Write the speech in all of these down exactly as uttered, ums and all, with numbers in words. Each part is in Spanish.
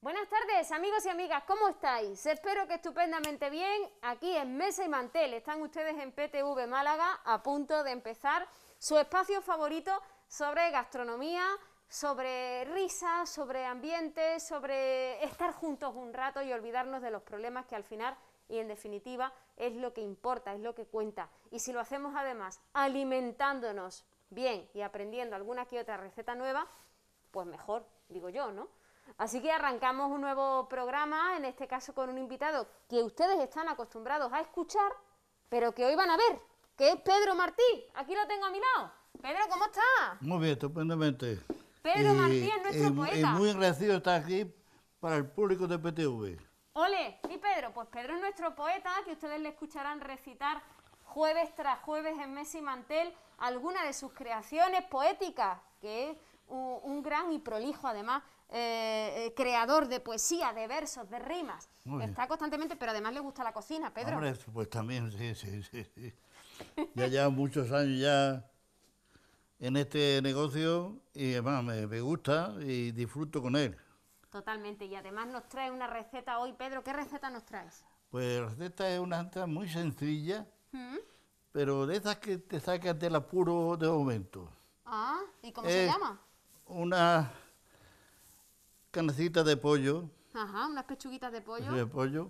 Buenas tardes, amigos y amigas, ¿cómo estáis? Espero que estupendamente bien. Aquí en Mesa y Mantel están ustedes en P T V Málaga, a punto de empezar su espacio favorito sobre gastronomía, sobre risas, sobre ambiente, sobre estar juntos un rato y olvidarnos de los problemas que al final y en definitiva es lo que importa, es lo que cuenta. Y si lo hacemos además alimentándonos bien y aprendiendo alguna que otra receta nueva, pues mejor, digo yo, ¿no? Así que arrancamos un nuevo programa, en este caso con un invitado que ustedes están acostumbrados a escuchar, pero que hoy van a ver, que es Pedro Martí. Aquí lo tengo a mi lado. Pedro, ¿cómo estás? Muy bien, estupendamente. Pedro y, Martí es nuestro y, poeta. Y muy agradecido estar aquí para el público de P T V. Ole, ¿y Pedro? Pues Pedro es nuestro poeta, que ustedes le escucharán recitar jueves tras jueves en Mesa y Mantel alguna de sus creaciones poéticas, que es un, un gran y prolijo además eh, eh, creador de poesía, de versos, de rimas. Está constantemente, pero además le gusta la cocina, Pedro. Hombre, pues también, sí, sí, sí. sí. Ya llevo muchos años ya en este negocio y además me, me gusta y disfruto con él. Totalmente, y además nos trae una receta hoy. Pedro, ¿qué receta nos traes? Pues la receta es una receta muy sencilla, ¿Mm? pero de esas que te sacas del apuro de momento. Ah, ¿y cómo es se llama? Una canecita de pollo. Ajá, unas pechuguitas de pollo. De pollo.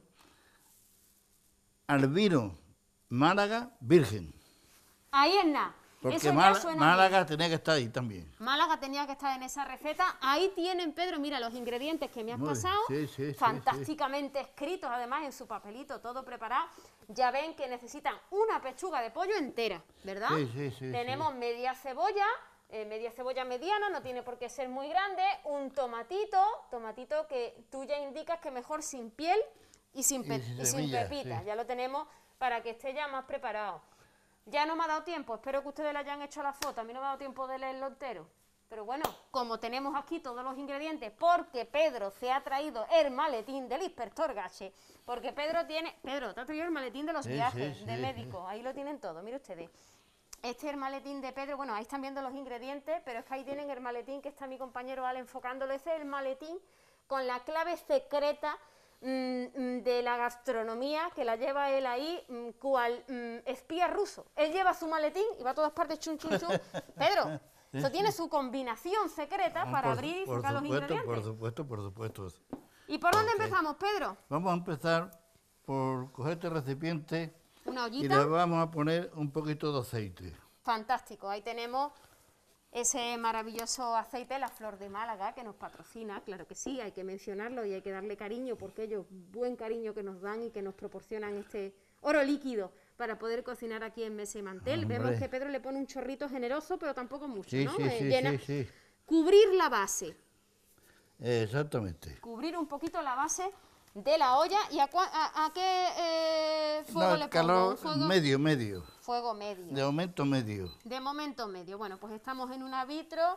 Al vino Málaga virgen. Ahí es nada. Porque Eso ya Málaga, suena Málaga bien. tenía que estar ahí también. Málaga tenía que estar en esa receta. Ahí tienen, Pedro, mira los ingredientes que me has Muy bien. pasado. Sí, sí, sí, fantásticamente sí. escritos, además, en su papelito, todo preparado. Ya ven que necesitan una pechuga de pollo entera, ¿verdad? Sí, sí, sí. Tenemos sí. media cebolla, eh, media cebolla mediana, no tiene por qué ser muy grande. Un tomatito, tomatito que tú ya indicas que mejor sin piel y sin, pe Y sin y sin semillas, pepitas. sí. Ya lo tenemos para que esté ya más preparado. Ya no me ha dado tiempo, espero que ustedes le hayan hecho la foto, a mí no me ha dado tiempo de leerlo entero. Pero bueno, como tenemos aquí todos los ingredientes, porque Pedro se ha traído el maletín del inspector Gache, porque Pedro tiene... Pedro, te ha traído el maletín de los Sí, viajes, sí, de sí, médico, sí. ahí lo tienen todo, miren ustedes. Este es el maletín de Pedro, bueno, ahí están viendo los ingredientes, pero es que ahí tienen el maletín que está mi compañero Ale enfocándolo. Ese es el maletín con la clave secreta de la gastronomía, que la lleva él ahí, cual mm, espía ruso. Él lleva su maletín y va a todas partes chun chun chun. Pedro, eso tiene su combinación secreta para por, abrir y por sacar los supuesto, ingredientes. Por supuesto, por supuesto. ¿Y por dónde Okay. empezamos, Pedro? Vamos a empezar por coger este recipiente Una y le ollita. vamos a poner un poquito de aceite. Fantástico, ahí tenemos ese maravilloso aceite, la Flor de Málaga, que nos patrocina, claro que sí, hay que mencionarlo y hay que darle cariño, porque ellos, buen cariño que nos dan y que nos proporcionan este oro líquido para poder cocinar aquí en Mesa y Mantel. Hombre. Vemos que Pedro le pone un chorrito generoso, pero tampoco mucho, Sí, ¿no? sí, Eh, sí, llena- sí, sí. Cubrir la base, Exactamente. cubrir un poquito la base de la olla. ¿Y a, cua- a, a qué eh, fuego No, le pongo? calor ¿Un fuego? medio, medio. Fuego medio. De aumento medio. De momento medio. Bueno, pues estamos en un vitro.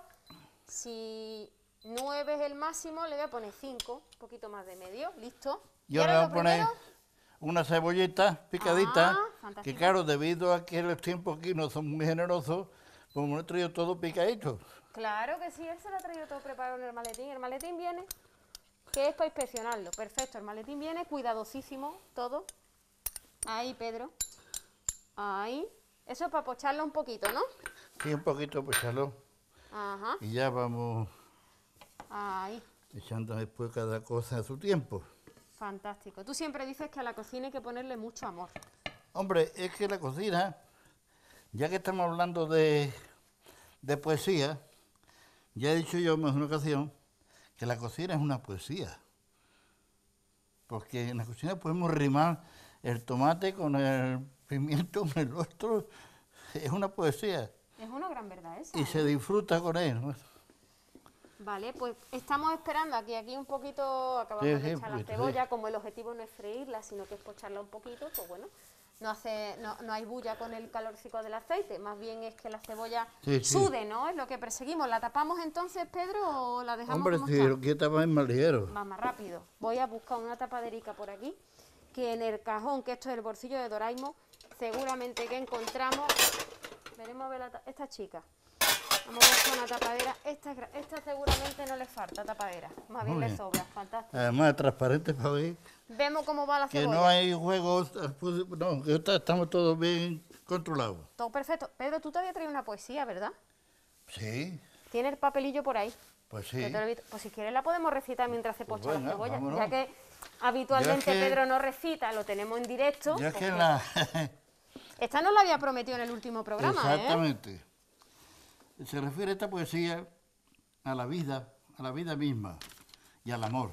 Si nueve es el máximo, le voy a poner cinco, un poquito más de medio. ¿Listo? Y ahora le voy lo a poner primero, una cebolleta picadita, Ah, que fantástico. claro, debido a que los tiempos aquí no son muy generosos, pues me lo he traído todo picadito. Claro que sí, él se lo ha traído todo preparado en el maletín. El maletín viene, que es para inspeccionarlo. Perfecto, el maletín viene, cuidadosísimo, todo. Ahí, Pedro. Ahí. Eso es para pocharlo un poquito, ¿no? Sí, un poquito, pues echarlo. Ajá. Y ya vamos Ahí. echando después cada cosa a su tiempo. Fantástico. Tú siempre dices que a la cocina hay que ponerle mucho amor. Hombre, es que la cocina, ya que estamos hablando de, de poesía, ya he dicho yo en una ocasión que la cocina es una poesía. Porque en la cocina podemos rimar el tomate con el pimiento, con el otro. Es una poesía. Es una gran verdad esa. Y ¿eh? se disfruta con él, ¿no? Vale, pues estamos esperando aquí, aquí un poquito, acabamos Sí, de sí, echar la poquito, cebolla, sí. como el objetivo no es freírla, sino que es pocharla un poquito, pues bueno, no hace, no, no hay bulla con el calorcico del aceite, más bien es que la cebolla Sí, sí. sude, ¿no? Es lo que perseguimos. ¿La tapamos entonces, Pedro, o la dejamos Hombre, como si está? lo quiere tapar es más ligero. Va más rápido. Voy a buscar una tapaderica por aquí, que en el cajón, que esto es el bolsillo de Doraemon, seguramente que encontramos, veremos a ver la ta- esta chica. Vamos a buscar una tapadera, esta, es gra- esta seguramente no le falta tapadera, más bien Muy le bien. sobra, fantástico. Además, transparente para ver Vemos cómo va la que cebolla. no hay juegos, pues, no, que está- estamos todos bien controlados. Todo perfecto. Pedro, tú te habías traído una poesía, ¿verdad? Sí, Tiene el papelillo por ahí. pues que sí. te lo he visto. Pues si quieres la podemos recitar mientras se Pues pocha la venga, cebolla. vámonos. Ya que habitualmente Yo es que- Pedro no recita, lo tenemos en directo. Ya es que pues la... Esta no la había prometido en el último programa, ¿eh? Exactamente. Se refiere esta poesía a la vida, a la vida misma y al amor.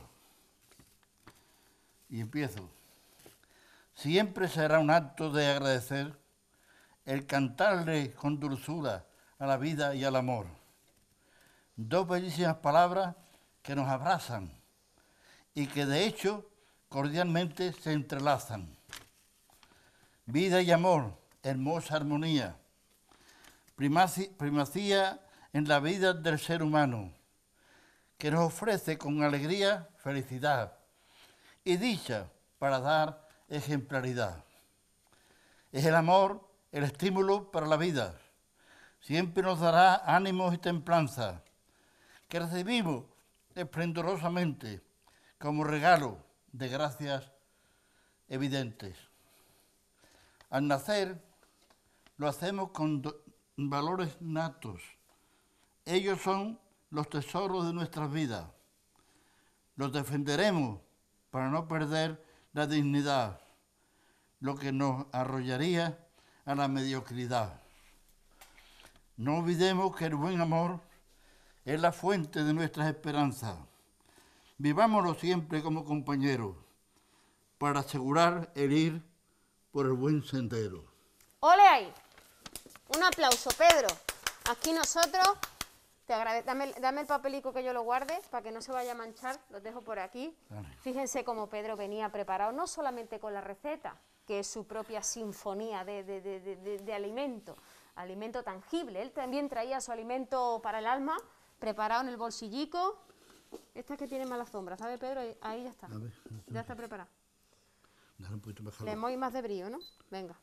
Y empiezo. Siempre será un acto de agradecer el cantarle con dulzura a la vida y al amor. Dos bellísimas palabras que nos abrazan y que de hecho cordialmente se entrelazan. Vida y amor, hermosa armonía, primaci- primacía en la vida del ser humano, que nos ofrece con alegría felicidad y dicha para dar ejemplaridad. Es el amor el estímulo para la vida, siempre nos dará ánimos y templanza, que recibimos esplendorosamente como regalo de gracias evidentes. Al nacer lo hacemos con do- valores natos. Ellos son los tesoros de nuestras vidas. Los defenderemos para no perder la dignidad, lo que nos arrollaría a la mediocridad. No olvidemos que el buen amor es la fuente de nuestras esperanzas. Vivámoslo siempre como compañeros para asegurar el ir por el buen sendero. ¡Ole ahí! Un aplauso, Pedro. Aquí nosotros, te agradezco. Dame, dame el papelico que yo lo guarde para que no se vaya a manchar. Los dejo por aquí. Vale. Fíjense cómo Pedro venía preparado, no solamente con la receta, que es su propia sinfonía de, de, de, de, de, de alimento, alimento tangible. Él también traía su alimento para el alma, preparado en el bolsillico. Esta que tiene mala sombra, ¿sabe, Pedro? Ahí, ahí ya está. A ver, Ya está preparado. dale un poquito más Le calor. voy más de brío, ¿no? Venga.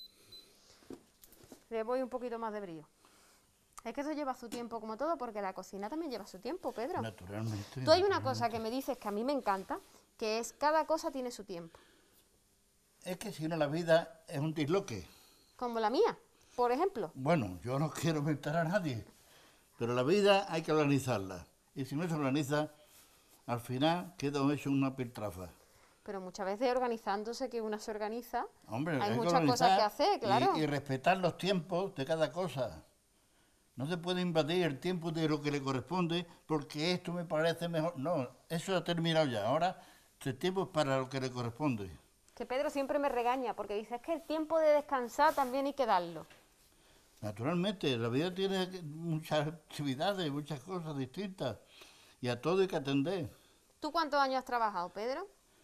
Le voy un poquito más de brío. Es que eso lleva su tiempo como todo, porque la cocina también lleva su tiempo, Pedro. Naturalmente. Tú hay una cosa que me dices que a mí me encanta, que es cada cosa tiene su tiempo. Es que si no la vida es un disloque. Como la mía, por ejemplo. Bueno, yo no quiero mentar a nadie, pero la vida hay que organizarla. Y si no se organiza, al final queda hecho una piltrafa. Pero muchas veces organizándose, que una se organiza, Hombre, hay que muchas organizar cosas que hacer, y- claro. Y, respetar los tiempos de cada cosa. No se puede invadir el tiempo de lo que le corresponde porque esto me parece mejor. No, eso ha terminado ya. Ahora el tiempo es para lo que le corresponde. Que Pedro siempre me regaña, porque dice, es que el tiempo de descansar también hay que darlo. Naturalmente, la vida tiene muchas actividades, muchas cosas distintas y a todo hay que atender. ¿Tú cuántos años has trabajado, Pedro?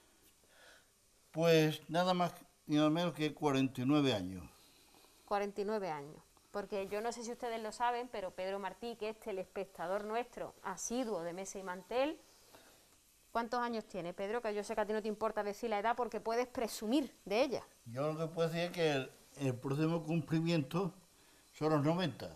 Pues nada más ni nada menos que cuarenta y nueve años. cuarenta y nueve años. Porque yo no sé si ustedes lo saben, pero Pedro Martí, que es telespectador nuestro, asiduo de Mesa y Mantel, ¿cuántos años tiene, Pedro? Que yo sé que a ti no te importa decir la edad porque puedes presumir de ella. Yo lo que puedo decir es que el, el próximo cumplimiento son los noventa.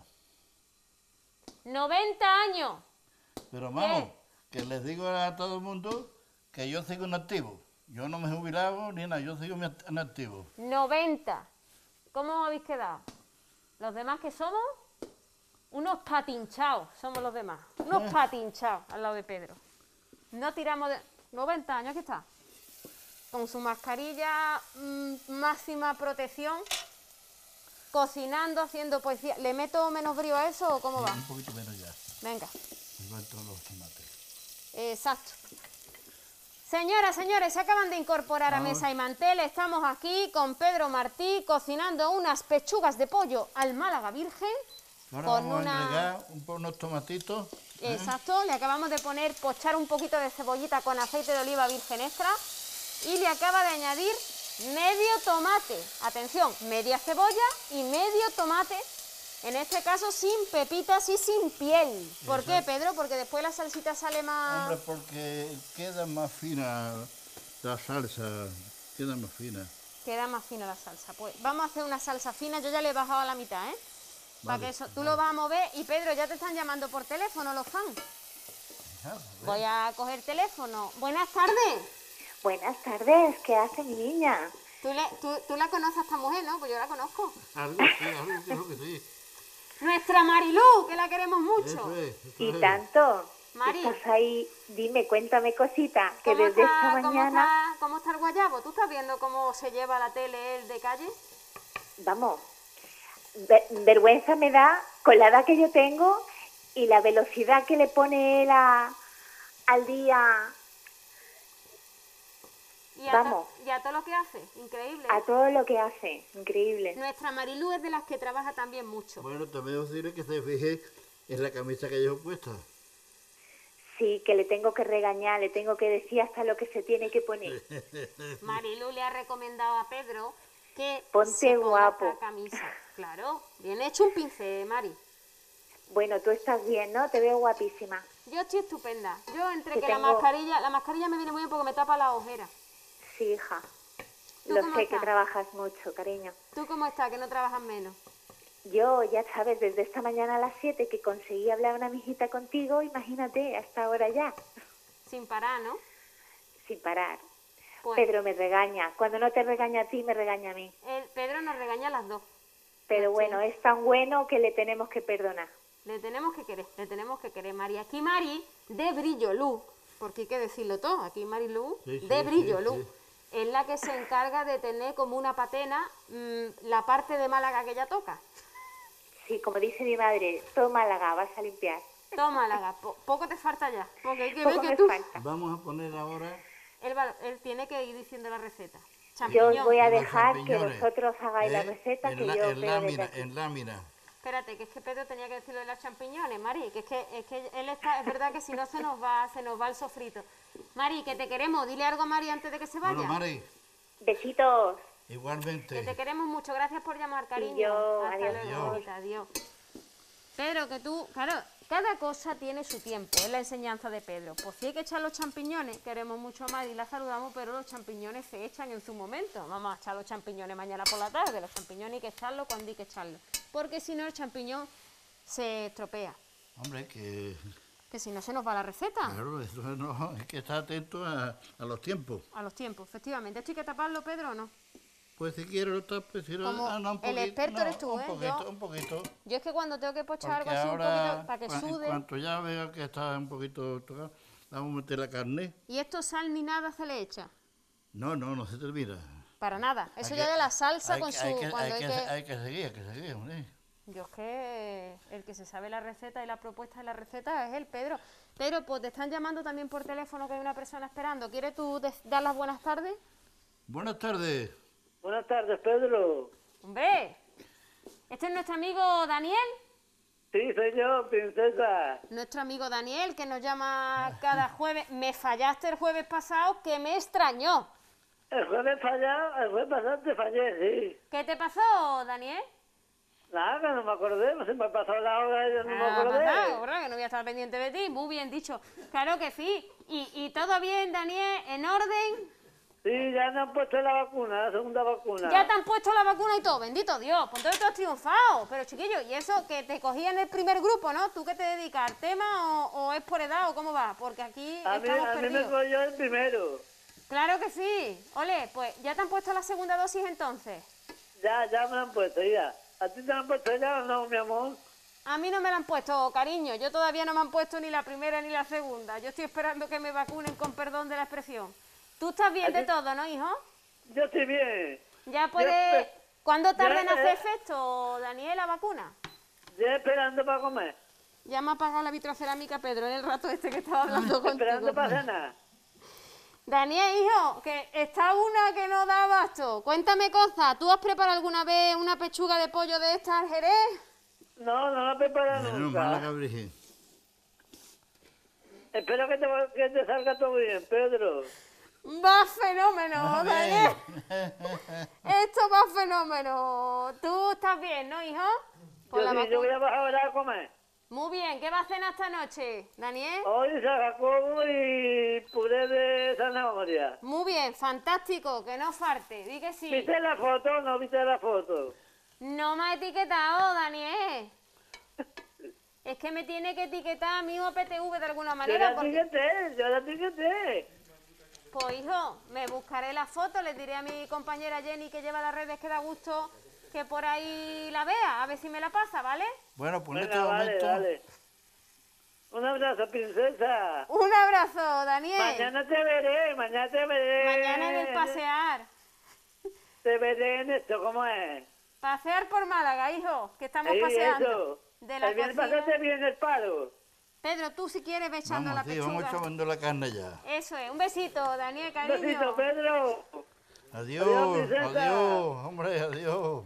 ¡noventa años! Pero vamos, que les digo a todo el mundo que yo sigo en activo. Yo no me he jubilado ni nada, yo sigo en activo. noventa. ¿Cómo habéis quedado? Los demás que somos, unos patinchados, somos los demás. Unos Eh. patinchados al lado de Pedro. No tiramos de... noventa años, aquí está. Con su mascarilla, mm, máxima protección, cocinando, haciendo poesía. ¿Le meto menos brío a eso o cómo va? Un poquito menos ya. Venga. Igual todos los tomates. Exacto. Señoras, señores, se acaban de incorporar a Vamos. Mesa y Mantel. Estamos aquí con Pedro Martí cocinando unas pechugas de pollo al Málaga Virgen. Ahora con vamos una... a agregar un, po- unos tomatitos. ¿eh? Exacto, le acabamos de poner, pochar un poquito de cebollita con aceite de oliva virgen extra y le acaba de añadir medio tomate. Atención, media cebolla y medio tomate. En este caso sin pepitas y sin piel. ¿Por qué, Exacto. Pedro? Porque después la salsita sale más... Hombre, porque queda más fina la salsa, queda más fina. Queda más fina la salsa. Pues vamos a hacer una salsa fina. Yo ya le he bajado a la mitad, ¿eh? Para Vale, que eso, tú lo vas a mover. Y Pedro, ya te están llamando por teléfono los fans. Ah, Voy a coger el teléfono. Buenas tardes. Buenas tardes, ¿qué hace mi niña? ¿Tú, le, tú, tú la conoces a esta mujer, ¿no? Pues yo la conozco. Algo sí, algo creo que sí. Nuestra Marilú, que la queremos mucho. Eso es, eso Y es. tanto. Mari. Estás ahí, dime, cuéntame cosita, que ¿Cómo desde está, esta cómo mañana, está- cómo está el guayabo? ¿Tú estás viendo cómo se lleva la tele él de calle? vamos, ve- vergüenza me da con la edad que yo tengo y la velocidad que le pone él a- al día Y a, Vamos. to- y a todo lo que hace, increíble. a todo lo que hace, increíble. Nuestra Marilú es de las que trabaja también mucho. Bueno, también os diré que se fije en la camisa que llevo puesta. Sí, que le tengo que regañar, le tengo que decir hasta lo que se tiene que poner. Marilú le ha recomendado a Pedro que Ponte se ponga guapo. esta camisa. Claro, bien hecho un pincel, Mari. Bueno, tú estás bien, ¿no? Te veo guapísima. Yo estoy estupenda. Yo entre Que que la tengo- mascarilla, la mascarilla me viene muy bien porque me tapa la ojera. Sí, hija. ¿Tú Lo cómo sé estás? que trabajas mucho, cariño. ¿Tú cómo estás? Que no trabajas menos. Yo, ya sabes, desde esta mañana a las siete que conseguí hablar una mijita contigo, imagínate, hasta ahora ya, Sin parar, ¿no? sin parar. Pues Pedro me regaña. Cuando no te regaña a ti, me regaña a mí. el Pedro nos regaña a las dos. Pero Sí. bueno, es tan bueno que le tenemos que perdonar. Le tenemos que querer, le tenemos que querer, Mari. Aquí Mari, de Brillo Luz, porque hay que decirlo todo, aquí Mari Luz, Sí, sí, de Brillo sí, Luz, sí. es la que se encarga de tener como una patena mm, la parte de Málaga que ella toca. Sí, como dice mi madre, toma Málaga, vas a limpiar. Toma, Málaga, po- poco te falta ya, porque hay que ver Poco que me tú... falta. Vamos a poner ahora Él, va- él tiene que ir diciendo la receta. Yo Champiñón. os voy a los dejar que champiñones, vosotros hagáis la ¿eh? receta en que la- yo en veo desde lámina, aquí. en lámina. Espérate, que es que Pedro tenía que decirlo de los champiñones, Mari, que es que, es que él está, es verdad que si no se nos va, se nos va el sofrito. Mari, que te queremos, dile algo a Mari antes de que se vaya. Bueno, Mari, Besitos. Que te igualmente. queremos mucho, gracias por llamar, cariño. yo, Hasta adiós. luego, bonita, adiós. Pedro, que tú, claro, cada cosa tiene su tiempo, es la enseñanza de Pedro. Pues si hay que echar los champiñones, queremos mucho a Mari, la saludamos, pero los champiñones se echan en su momento. Vamos a echar los champiñones mañana por la tarde, los champiñones hay que echarlos cuando hay que echarlos. Porque si no, el champiñón se estropea, Hombre, que que si no se nos va la receta. claro, eso no, hay que estar atento a, a los tiempos. A los tiempos, efectivamente. ¿Esto hay que taparlo, Pedro, o no? Pues si quiero lo tapes, si no, Como ah, no, un el poquito, experto no, eres tú, un ¿eh? poquito, Yo- un poquito. Yo es que cuando tengo que pochar algo Porque así un ahora, poquito para que cua- en sude. cuanto ya veo que está un poquito tocado, vamos a meter la carne. ¿Y esto sal ni nada se le echa? No, no, no se termina. Para nada. Eso Hay ya que- de la salsa hay con que- su... hay que, cuando hay hay que, que- hay que seguir, hay que seguir, hombre. Yo es que el que se sabe la receta y la propuesta de la receta es el Pedro. Pedro, pues te están llamando también por teléfono que hay una persona esperando. ¿Quieres tú des- dar las buenas tardes? Buenas tardes. Buenas tardes, Pedro. Hombre, este es nuestro amigo Daniel. Sí, soy yo, princesa. Nuestro amigo Daniel que nos llama cada jueves. Me fallaste el jueves pasado que me extrañó. El jueves fallado, el jueves pasado te fallé, sí. ¿Qué te pasó, Daniel? Nada, que no me acordé, no se me ha pasado la hora y yo no me Ah, acordé. pasado, ¿verdad? Que no voy a estar pendiente de ti. Muy bien dicho. Claro que sí. ¿Y, y todo bien, Daniel? ¿En orden? Sí, ya me han puesto la vacuna, la segunda vacuna. Ya te han puesto la vacuna y todo, bendito Dios, pues entonces tú has triunfado. Pero chiquillo, ¿y eso que te cogía en el primer grupo, no? ¿Tú qué te dedicas al tema o, o es por edad o cómo va? Porque aquí A mí, estamos a mí me perdidos. cogió el primero. Claro que sí. Ole, pues ya te han puesto la segunda dosis entonces. Ya, ya me la han puesto, ya. ¿A ti te la han puesto ya o no, mi amor? A mí no me la han puesto, cariño. Yo todavía no me han puesto ni la primera ni la segunda. Yo estoy esperando que me vacunen con perdón de la expresión. Tú estás bien de Aquí- todo, ¿no, hijo? Yo estoy bien. Ya puedes... espe- ¿Cuándo tarda en ya, hacer eh. efecto, Daniel, la vacuna? Ya esperando para comer. Ya me ha apagado la vitrocerámica Pedro en el rato este que estaba hablando contigo. Esperando para cenar. Daniel, hijo, que está una que no da abasto. Cuéntame cosas. ¿Tú has preparado alguna vez una pechuga de pollo de esta al Jerez? No, no la he preparado Bueno, nunca. Málaga Virgen. Espero que te, que te salga todo bien, Pedro. Va fenómeno, Ah, Daniel. bien. Esto va fenómeno. ¿Tú estás bien, no, hijo? Por Yo la sí, yo voy vacuna. a bajar ahora a comer. Muy bien. ¿Qué va a cenar esta noche, Daniel? Hoy Jacobo y puré de zanahoria. Muy bien, fantástico. Que no falte. Di que sí. ¿Viste la foto o no viste la foto? No me ha etiquetado, Daniel. Es que me tiene que etiquetar a mí o a P T V de alguna Yo manera. la Porque, etiqueté, yo la etiqueté. pues hijo, me buscaré la foto, le diré a mi compañera Jenny que lleva las redes que da gusto que por ahí la vea, a ver si me la pasa, ¿vale? Bueno, pues en Venga, este vale, momento... vale. Un abrazo, princesa. Un abrazo, Daniel. Mañana te veré, mañana te veré. Mañana en el pasear. Te veré en esto, ¿cómo es? Pasear por Málaga, hijo, que estamos Sí, paseando. eso. De la El viernes cocina. pasado te vi en el palo. Pedro, tú si quieres ve echando Vamos, la sí, vamos pechuga. echando la carne ya. Eso es, un besito, Daniel, Un cariño. besito, Pedro. Adiós, Adiós, princesa. adiós, hombre, adiós.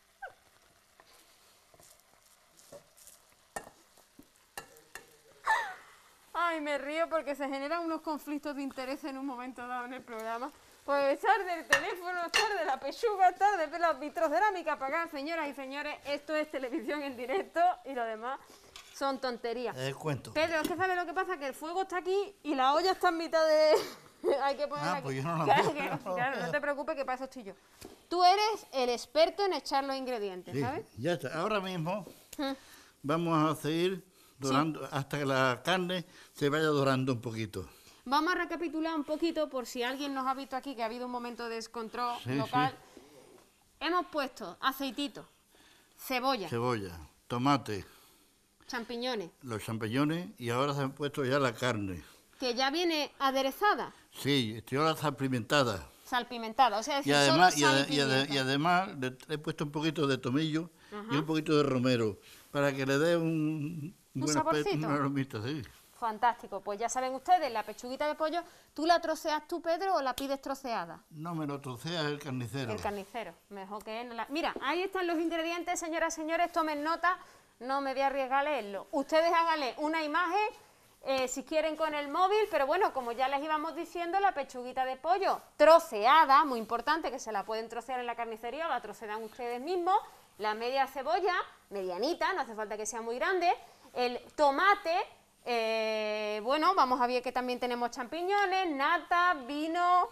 Ay, me río porque se generan unos conflictos de interés en un momento dado en el programa. Pues estar del teléfono, estar de la pechuga, estar de la vitrocerámica para acá, señoras y señores, esto es televisión en directo y lo demás son tonterías. Eh, cuento. Pedro, es que ¿sabes lo que pasa? Que el fuego está aquí y la olla está en mitad de... Hay que ponerla Ah, aquí. pues yo no la claro, veo, que- yo no la claro, no veo. te preocupes que para eso estoy yo. Tú eres el experto en echar los ingredientes, Sí, ¿sabes? ya está. Ahora mismo Mm. vamos a seguir dorando hasta que la carne se vaya dorando un poquito. Vamos a recapitular un poquito por si alguien nos ha visto aquí que ha habido un momento de descontrol Sí, local. Hemos puesto aceitito, cebolla, Cebolla, tomate, champiñones, los champiñones y ahora se han puesto ya la carne. que ya viene aderezada, Sí, estoy ahora salpimentada. salpimentada, o sea, es Y decir, además, solo y, sal ade- y y ade- pimienta. y además le le he puesto un poquito de tomillo y un poquito de romero para que le dé un, ¿Un buen aspecto, saborcito? una aromita, sí. Fantástico, pues ya saben ustedes, la pechuguita de pollo, ¿tú la troceas tú, Pedro, o la pides troceada? No me lo trocea el carnicero. El carnicero, mejor que él. La... Mira, ahí están los ingredientes, señoras y señores, tomen nota, no me voy a arriesgar a leerlo. Ustedes háganle una imagen, eh, si quieren con el móvil, pero bueno, como ya les íbamos diciendo, la pechuguita de pollo troceada, muy importante, que se la pueden trocear en la carnicería o la trocean ustedes mismos, la media cebolla, medianita, no hace falta que sea muy grande, el tomate, eh, bueno, vamos a ver que también tenemos champiñones, nata, vino,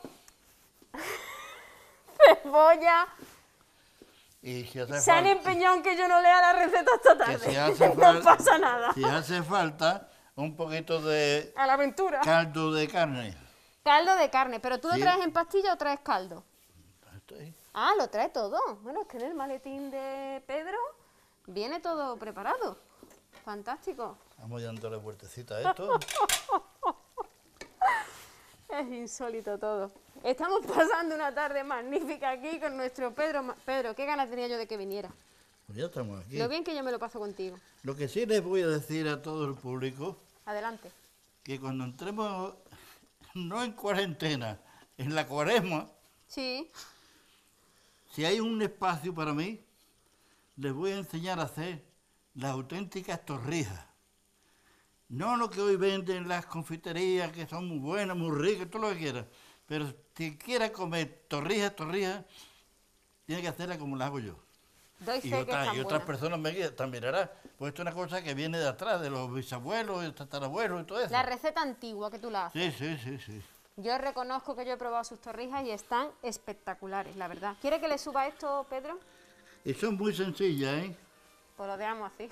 cebolla. Y si hace Se han falta- empeñado en que yo no lea la receta esta que tarde. si hace no fal- pasa nada. Si hace falta un poquito de A la aventura. caldo de carne. Caldo de carne, pero ¿tú lo Sí. traes en pastilla o traes caldo? Esto ahí. Ah, lo trae todo. Bueno, es que en el maletín de Pedro viene todo preparado. Fantástico. Vamos dándole vueltecita a esto. Es insólito todo. Estamos pasando una tarde magnífica aquí con nuestro Pedro. Ma- Pedro, qué ganas tenía yo de que viniera. Pues ya estamos aquí. Lo bien que yo me lo paso contigo. Lo que sí les voy a decir a todo el público, Adelante. que cuando entremos, no en cuarentena, en la cuaresma, Sí. si hay un espacio para mí, les voy a enseñar a hacer las auténticas torrijas. No lo que hoy venden las confiterías, que son muy buenas, muy ricas, todo lo que quieras. Pero si quieres comer torrijas, torrijas, tiene que hacerlas como las hago yo. Doy fe Y, que otras- están y otras buenas. personas me guían, también hará. Pues esto es una cosa que viene de atrás, de los bisabuelos, y tatarabuelos y todo eso. La receta antigua que tú la haces. Sí, sí, sí, sí. Yo reconozco que yo he probado sus torrijas y están espectaculares, la verdad. ¿Quiere que le suba esto, Pedro? Y son muy sencillas, ¿eh? Pues lo dejamos así.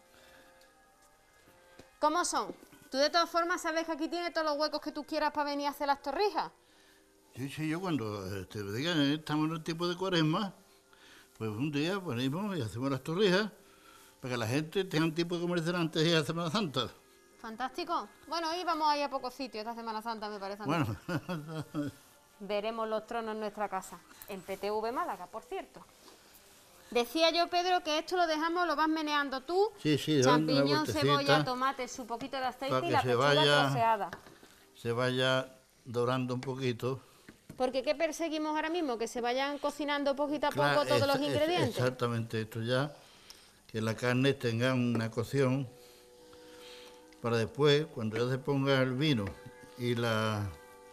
¿Cómo son? Tú de todas formas sabes que aquí tiene todos los huecos que tú quieras para venir a hacer las torrijas. Sí, sí, yo cuando eh, te digan, eh, estamos en el tiempo de cuaresma, pues un día venimos y hacemos las torrijas para que la gente tenga tiempo de comerse antes de ir a Semana Santa. Fantástico. Bueno, hoy vamos a ir a pocos sitios esta Semana Santa, me parece a mí. Bueno, Veremos los tronos en nuestra casa. En P T V Málaga, por cierto. Decía yo, Pedro, que esto lo dejamos, lo vas meneando tú. sí, sí, dando una Champiñón, vueltecita cebolla, tomate, su poquito de aceite para y que la se pechuga vaya- troceada. se vaya dorando un poquito. Porque ¿qué perseguimos ahora mismo? Que se vayan cocinando poquito a poco Claro, todos los exa- ex- ingredientes. Exactamente, esto ya, que la carne tenga una cocción para después, cuando ya se ponga el vino y la...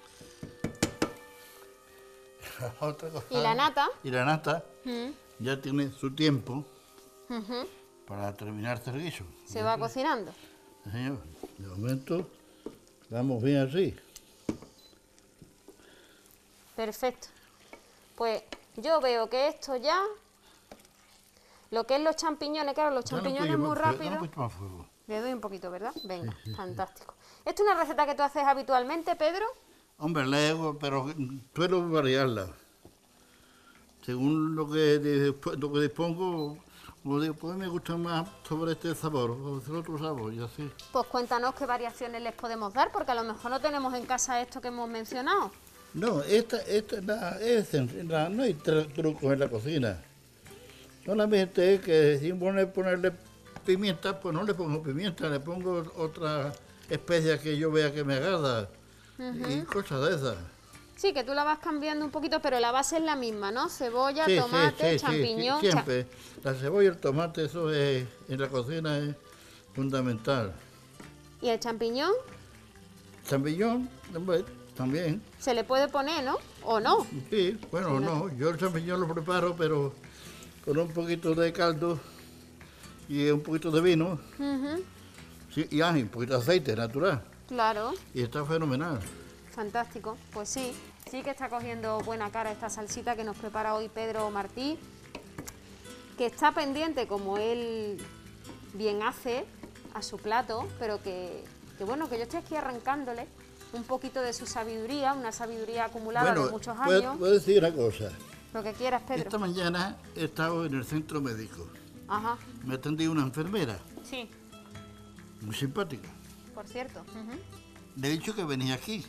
la otra cosa, Y la nata. y la nata, Mm, ya tiene su tiempo ujú. para terminarse el guiso. Se va cocinando. Sí, señor. De momento, vamos bien así. Perfecto. Pues yo veo que esto ya, lo que es los champiñones, claro, los Dale un champiñones poquito muy más fuego, dale un rápido. poquito más fuego. Le doy un poquito, ¿verdad? Venga, fantástico. ¿Esto es una receta que tú haces habitualmente, Pedro? Hombre, la hago, pero suelo variarla. Según lo que, disp- lo que dispongo, como digo, pues me gusta más sobre este sabor, o sobre otro sabor, y así. Pues cuéntanos qué variaciones les podemos dar, porque a lo mejor no tenemos en casa esto que hemos mencionado. No, esta, esta la, es, en- la- no hay tru- trucos en la cocina. Solamente es que si poner, ponerle pimienta, pues no le pongo pimienta, le pongo otra especia que yo vea que me agrada y cosas de esas. Sí, que tú la vas cambiando un poquito, pero la base es la misma, ¿no? Cebolla, Sí, sí, tomate, sí, sí, champiñón. sí, cha- siempre. La cebolla y el tomate, eso es, en la cocina es fundamental. ¿Y el champiñón? Champiñón, hombre, también. Se le puede poner, ¿no? ¿O no? Sí, bueno, Sí, no, yo el champiñón lo preparo, pero con un poquito de caldo y un poquito de vino, Ujú, sí, y ah, y un poquito de aceite natural. claro, Y está fenomenal. fantástico. Pues sí, sí que está cogiendo buena cara esta salsita que nos prepara hoy Pedro Martí, que está pendiente, como él bien hace, a su plato, pero que, que bueno, que yo estoy aquí arrancándole un poquito de su sabiduría, una sabiduría acumulada de muchos puedo, años. puedo decir una cosa. Lo que quieras, Pedro. Esta mañana he estado en el centro médico. Ajá, Me atendí una enfermera, sí, muy simpática. por cierto. Ujú. Le he dicho que venía aquí.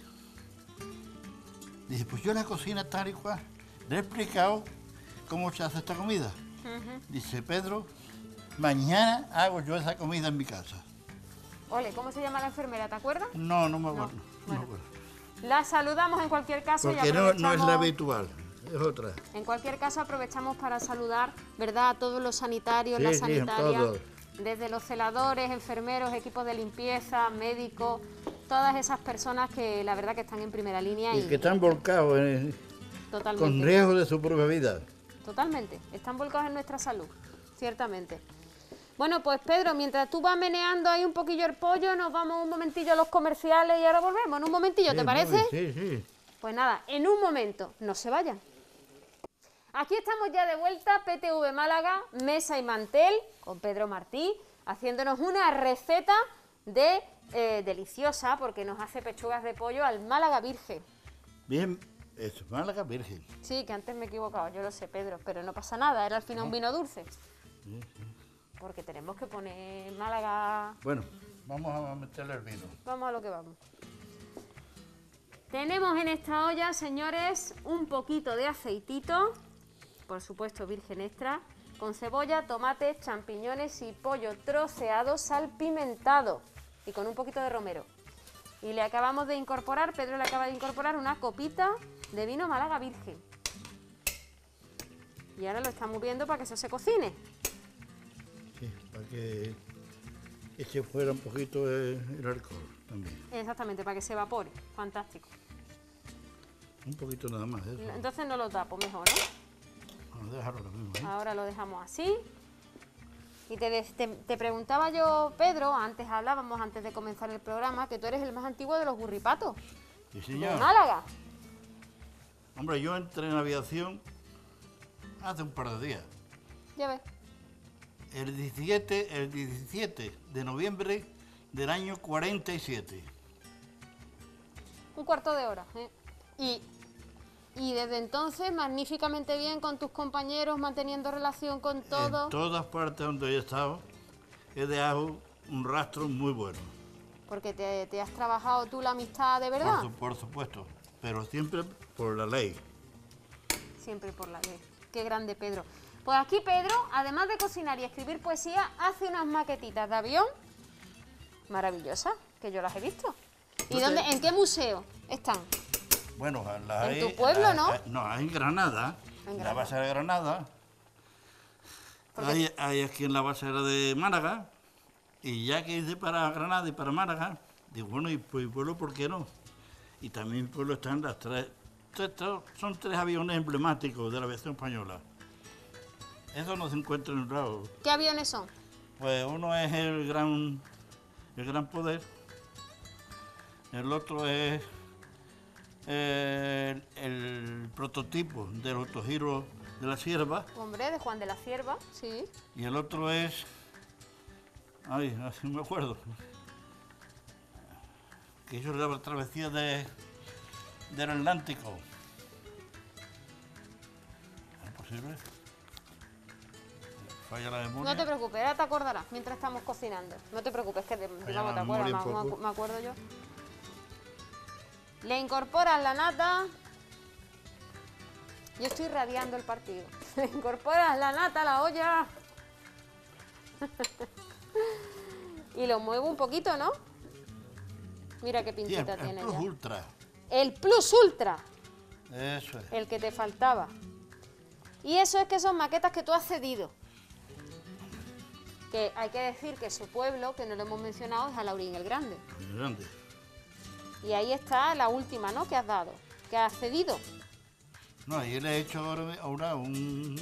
Dice, pues yo la cocina tal y cual. Le he explicado cómo se hace esta comida. Dice, Pedro, mañana hago yo esa comida en mi casa. Ole, ¿cómo se llama la enfermera? ¿Te acuerdas? No, no me acuerdo. No, No, bueno. me acuerdo. La saludamos en cualquier caso y Porque no, aprovechamos. no es la habitual, es otra. En cualquier caso aprovechamos para saludar, ¿verdad?, a todos los sanitarios, Sí, las sí, sanitarias, todos. desde los celadores, enfermeros, equipos de limpieza, médicos, todas esas personas que la verdad que están en primera línea y, Y que están volcados en- con totalmente, riesgo de su propia vida. totalmente, están volcados en nuestra salud, ciertamente. Bueno, pues Pedro, mientras tú vas meneando ahí un poquillo el pollo, nos vamos un momentillo a los comerciales y ahora volvemos, en un momentillo, ¿te Sí, parece? muy- Sí, sí. Pues nada, en un momento, no se vayan. Aquí estamos ya de vuelta, P T V Málaga, Mesa y Mantel, con Pedro Martí, haciéndonos una receta de eh, deliciosa, porque nos hace pechugas de pollo al Málaga Virgen. Bien, es Málaga Virgen. Sí, que antes me he equivocado, yo lo sé, Pedro, pero no pasa nada, era al final un vino dulce. Porque tenemos que poner Málaga. Bueno, vamos a meterle el vino. Vamos a lo que vamos. Tenemos en esta olla, señores, un poquito de aceitito, por supuesto virgen extra, con cebolla, tomates, champiñones y pollo troceado salpimentado y con un poquito de romero. Y le acabamos de incorporar, Pedro le acaba de incorporar una copita de vino Málaga Virgen. Y ahora lo estamos viendo para que eso se cocine. Sí, para que eche fuera un poquito el, el alcohol también. Exactamente, para que se evapore. Fantástico. Un poquito nada más de eso. Entonces no lo tapo mejor, ¿no? Vamos a dejarlo lo mismo, ¿eh? Ahora lo dejamos así. Y te, de- te, te preguntaba yo, Pedro, antes hablábamos, antes de comenzar el programa, que tú eres el más antiguo de los gurripatos, Sí, de señor. Málaga. Hombre, yo entré en aviación hace un par de días. Ya ves. El diecisiete, el diecisiete de noviembre del año cuarenta y siete. Un cuarto de hora. ¿eh? Y, y desde entonces, magníficamente bien con tus compañeros, manteniendo relación con todos. En todas partes donde he estado, he dejado un rastro muy bueno. Porque te, te has trabajado tú la amistad de Por, verdad. su- por supuesto, pero siempre por la ley. Siempre por la ley. Qué grande, Pedro. Pues aquí Pedro, además de cocinar y escribir poesía, hace unas maquetitas de avión maravillosas, que yo las he visto. ¿Y No sé. dónde, en qué museo están? Bueno, la ¿En hay- tu pueblo, la- no? la- no, hay en Granada, En en la Granada. base de Granada. Porque- Hay, hay aquí en la base de Málaga. Y ya que hice para Granada y para Málaga, digo, bueno, y pues pueblo, ¿por qué no? Y también mi pueblo están las tres, tres- tres- son tres aviones emblemáticos de la aviación española. Eso no se encuentra en un lado. ¿Qué aviones son? Pues uno es el gran, el gran poder, el otro es eh, el, el prototipo del autogiro de la Sierva Hombre, de Juan de la Cierva, sí. y el otro es Ay, así me acuerdo. Que hizo la travesía de, del Atlántico. ¿Es posible? Falla la memoria. No te preocupes, ahora te acordarás mientras estamos cocinando. No te preocupes, que te, Falla digamos, la te acuerdas, memoria me, un me- poco. me acuerdo yo. Le incorporas la nata. Yo estoy radiando el partido. Le incorporas la nata a la olla. Y lo muevo un poquito, ¿no? Mira qué Sí, pintita el, tiene el Plus ya. Ultra. El Plus Ultra, Eso es. el que te faltaba. Y eso es que son maquetas que tú has cedido. Que hay que decir que su pueblo, que no lo hemos mencionado, es Alaurín el Grande. Grande. Y ahí está la última, ¿no?, que has dado, que has cedido. No, ahí le he hecho ahora, ahora un,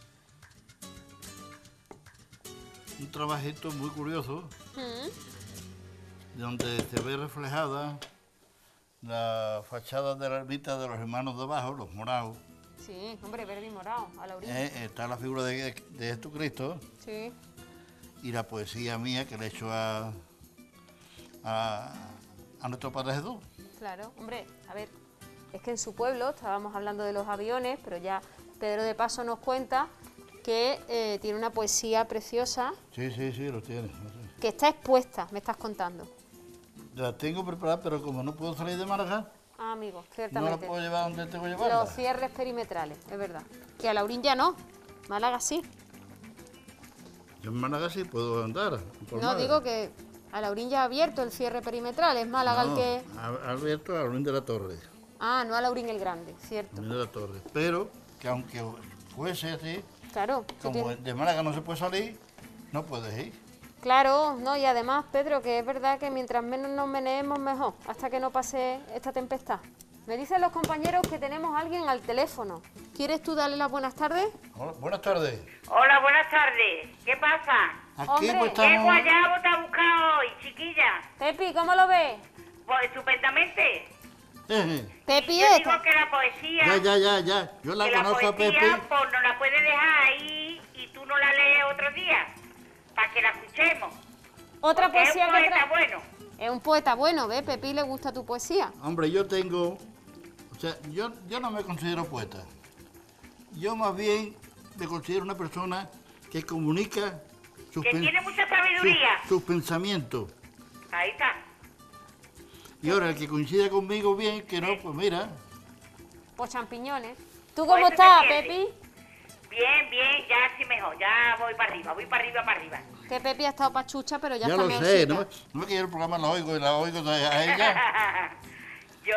un trabajito muy curioso, Mm. donde se ve reflejada la fachada de la ermita de los hermanos de abajo, los morados. Sí, hombre, verde y morado, Alaurín. Eh, está la figura de, de Jesucristo Sí. y la poesía mía que le he hecho a, a, a nuestro Padre Jesús. Claro, hombre, a ver, es que en su pueblo, estábamos hablando de los aviones, pero ya Pedro de Paso nos cuenta que eh, tiene una poesía preciosa Sí, sí, sí, lo tiene. lo tiene. que está expuesta, me estás contando. La tengo preparada, pero como no puedo salir de Málaga, Ah, amigo, no la ciertamente. puedo llevar donde tengo que llevarla. Los cierres perimetrales, es verdad. Que Alaurín ya no, Málaga sí. Yo en Málaga sí puedo andar. por No, Málaga. digo que Alaurín ya ha abierto el cierre perimetral, es Málaga No, el que... ha- ha abierto a Alaurín de la Torre. Ah, no Alaurín el Grande, cierto. Alaurín de la Torre. Pero que aunque fuese así, Claro, tú como tienes- de Málaga no se puede salir, no puedes ir. Claro, no, y además, Pedro, que es verdad que mientras menos nos meneemos, mejor, hasta que no pase esta tempestad. Me dicen los compañeros que tenemos a alguien al teléfono. ¿Quieres tú darle las buenas tardes? Hola, buenas tardes. Hola, buenas tardes. ¿Qué pasa? Aquí Hombre, pues ¿Qué estamos. guayabo te ha buscado hoy, chiquilla? Pepi, ¿cómo lo ves? Pues estupendamente. Eh, Pepi, Yo digo esta. que la poesía, ya, ya, ya, ya. Yo la que la conozco a poesía, Pepe. pues no la puedes dejar ahí y tú no la lees otro día, para que la escuchemos. Otra Porque es poesía un que poeta trae. bueno. Es un poeta bueno, ¿ves? Pepi le gusta tu poesía. Hombre, yo tengo. O sea, yo, yo no me considero poeta. Yo más bien me considero una persona que comunica sus, Que pen- tiene mucha sus- sabiduría. sus pensamientos. Ahí está. Y ahora el que coincida conmigo bien, que no, pues mira. Pues champiñones. ¿Tú Pues cómo eso se estás, entiende. Pepi? Bien, bien, ya sí mejor. Ya voy para arriba, voy para arriba, para arriba. Que Pepi ha estado pachucha, pero ya, Ya, está lo mejorcita. sé, ¿no? No es que yo el programa lo oigo y la oigo a ella. Yo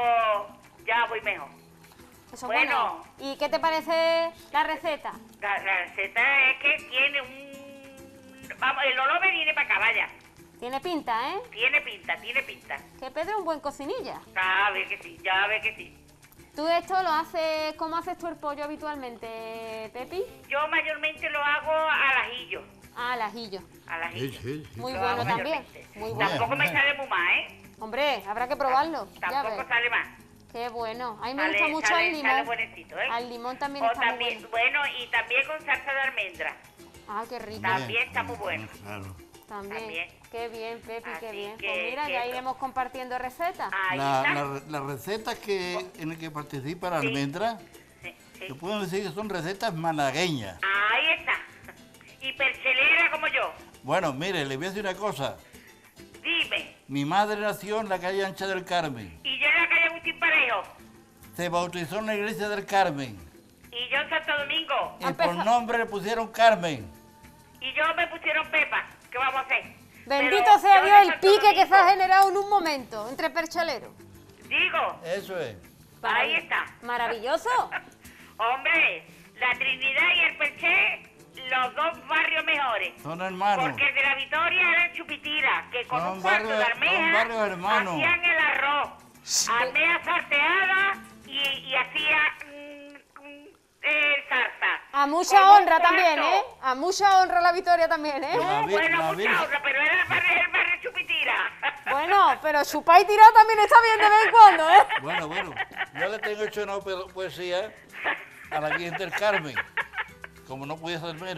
ya voy mejor. Eso Bueno. bueno. ¿Y qué te parece la receta? La, la receta es que tiene un... Vamos, el olor me viene para acá, vaya. Tiene pinta, ¿eh? Tiene pinta, tiene pinta. Que Pedro es un buen cocinilla. Ya ve que sí, ya ve que sí. ¿Tú esto lo haces, cómo haces tú el pollo habitualmente, Pepi? Yo mayormente lo hago al ajillo. Ah, al ajillo. Al Sí, ajillo. sí, sí. Muy Lo bueno hago también. mayormente. Muy Bien. bueno. Tampoco me bien. sale muy mal, ¿eh? Hombre, habrá que probarlo. Ya Tampoco ves. sale mal. Qué bueno. A mí me Sale- gusta mucho sale- el sale limón. buenecito, ¿eh? Al limón también O está también, muy bueno. bueno, y también con salsa de almendra. Ah, qué rico. También está muy bueno. Claro. También. también. Qué bien, Pepi, qué Así bien. que- Pues mira, que ya eso. iremos compartiendo recetas. Ahí La, está. la, la receta que, en la que participa la Sí. almendra, Sí, sí. yo puedo decir que son recetas malagueñas. Ahí está. Y perchelera como yo. Bueno, mire, le voy a decir una cosa. Dime. Mi madre nació en la calle Ancha del Carmen. Y yo en la calle Agustín Parejo. Se bautizó en la iglesia del Carmen. Y yo en Santo Domingo. Y Empezó- por nombre le pusieron Carmen. Y yo me pusieron Pepa. ¿Qué vamos a hacer? Bendito Pero sea yo Dios de el Santo pique que se ha Domingo, generado en un momento entre perchaleros. Digo, Eso es. ahí está. Maravilloso. Hombre, la Trinidad y el Perché, los dos barrios mejores. Son hermanos. Porque el de la Victoria era el Chupitira, que con Son un cuarto barrios- de son almeja barrios hermanos. hacían el arroz, almeja salteada y, y hacía mm, mm, eh, salsa. A mucha Con un honra también, cuarto. ¿eh? A mucha honra la Victoria también, ¿eh? La vi- Bueno, la mucha Virgen- honra, pero era el barrio, el barrio Chupitira. Bueno, pero su y tirado también está bien de vez en cuando, ¿eh? Bueno, bueno. Yo le tengo hecho una po- poesía a la Virgen del Carmen. Como no podía ser menos.